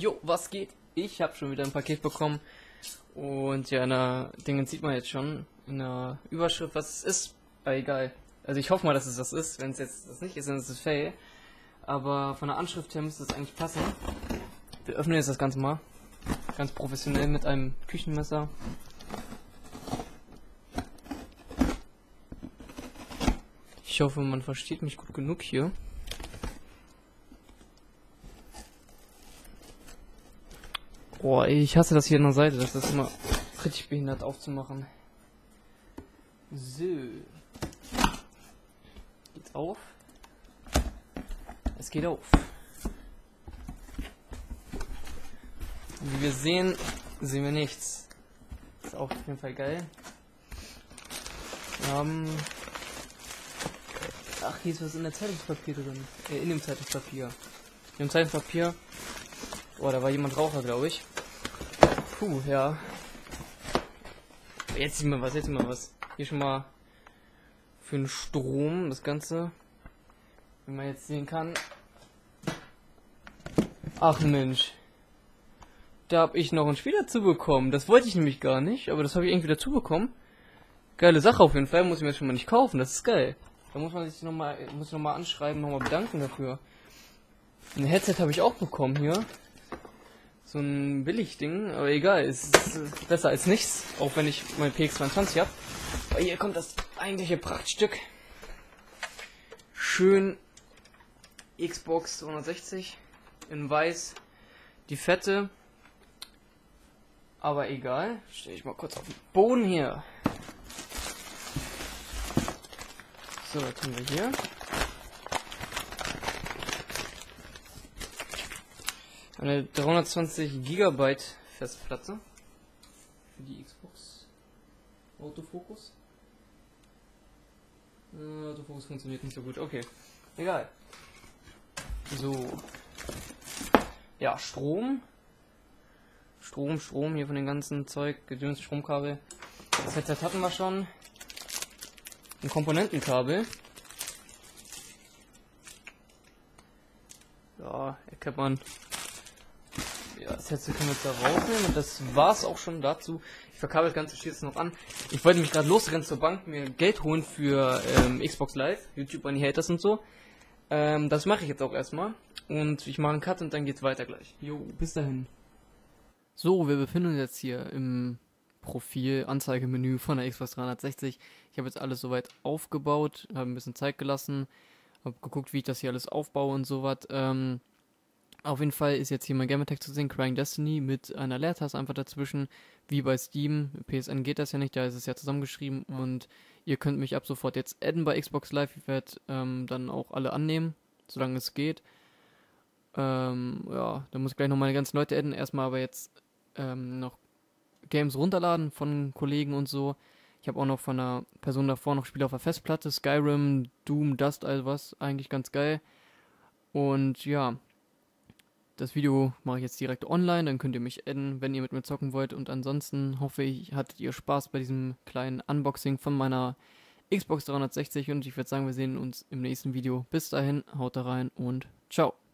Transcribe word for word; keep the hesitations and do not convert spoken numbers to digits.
Jo, was geht? Ich habe schon wieder ein Paket bekommen und ja, in der Dingen sieht man jetzt schon in der Überschrift, was es ist. Aber egal. Also ich hoffe mal, dass es das ist. Wenn es jetzt das nicht ist, dann ist es fail. Aber von der Anschrift her müsste es eigentlich passen. Wir öffnen jetzt das Ganze mal. Ganz professionell mit einem Küchenmesser. Ich hoffe, man versteht mich gut genug hier. Boah, ich hasse das hier an der Seite. Das ist immer richtig behindert aufzumachen. So. Geht's auf? Es geht auf. Wie wir sehen, sehen wir nichts. Ist auch auf jeden Fall geil. Wir haben... Ach, hier ist was in der Zeitungspapier drin. Äh, in dem Zeitungspapier. In dem Zeitungspapier... Boah, da war jemand Raucher, glaube ich. Puh, ja. Jetzt sieht man was, jetzt sieht man was. Hier schon mal für den Strom, das Ganze. Wie man jetzt sehen kann. Ach Mensch. Da habe ich noch ein Spiel dazu bekommen. Das wollte ich nämlich gar nicht, aber das habe ich irgendwie dazu bekommen. Geile Sache auf jeden Fall, muss ich mir jetzt schon mal nicht kaufen, das ist geil. Da muss man sich nochmal, muss ich nochmal anschreiben, nochmal bedanken dafür. Ein Headset habe ich auch bekommen hier. So ein Billigding, aber egal, es ist besser als nichts, auch wenn ich mein P X zweiundzwanzig habe. Aber hier kommt das eigentliche Prachtstück. Schön Xbox zweihundertsechzig in weiß, die fette. Aber egal, stelle ich mal kurz auf den Boden hier. So, was tun wir hier? Eine dreihundertzwanzig Gigabyte Festplatte für die Xbox. Autofokus. Äh, Autofokus funktioniert nicht so gut. Okay, egal. So. Ja, Strom. Strom, Strom hier von dem ganzen Zeug, Gedöns, Stromkabel. Das Headset hatten wir schon. Ein Komponentenkabel. Ja, erkennt man. Ja, das Headset können wir jetzt da rausnehmen und das war's auch schon dazu. Ich verkabel das Ganze, steht jetzt noch an. Ich wollte mich gerade losrennen zur Bank, mir Geld holen für ähm, Xbox Live, YouTube an die Haters und so. Ähm, das mache ich jetzt auch erstmal. Und ich mache einen Cut und dann geht's weiter gleich. Jo, bis dahin. So, wir befinden uns jetzt hier im Profil-Anzeigemenü von der Xbox dreihundertsechzig. Ich habe jetzt alles soweit aufgebaut, habe ein bisschen Zeit gelassen, habe geguckt, wie ich das hier alles aufbaue und sowas. Ähm, auf jeden Fall ist jetzt hier mein Gamertag zu sehen, Crying Destiny, mit einer Leertaste einfach dazwischen, wie bei Steam. P S N geht das ja nicht, da ist es ja zusammengeschrieben und ihr könnt mich ab sofort jetzt adden bei Xbox Live. Ich werde ähm, dann auch alle annehmen, solange es geht. Ähm, ja, da muss ich gleich noch meine ganzen Leute adden, erstmal aber jetzt ähm, noch Games runterladen von Kollegen und so. Ich habe auch noch von einer Person davor noch Spiele auf der Festplatte, Skyrim, Doom, Dust, all was, eigentlich ganz geil. Und ja, das Video mache ich jetzt direkt online, dann könnt ihr mich adden, wenn ihr mit mir zocken wollt. Und ansonsten hoffe ich, hattet ihr Spaß bei diesem kleinen Unboxing von meiner Xbox dreihundertsechzig und ich würde sagen, wir sehen uns im nächsten Video. Bis dahin, haut da rein und ciao.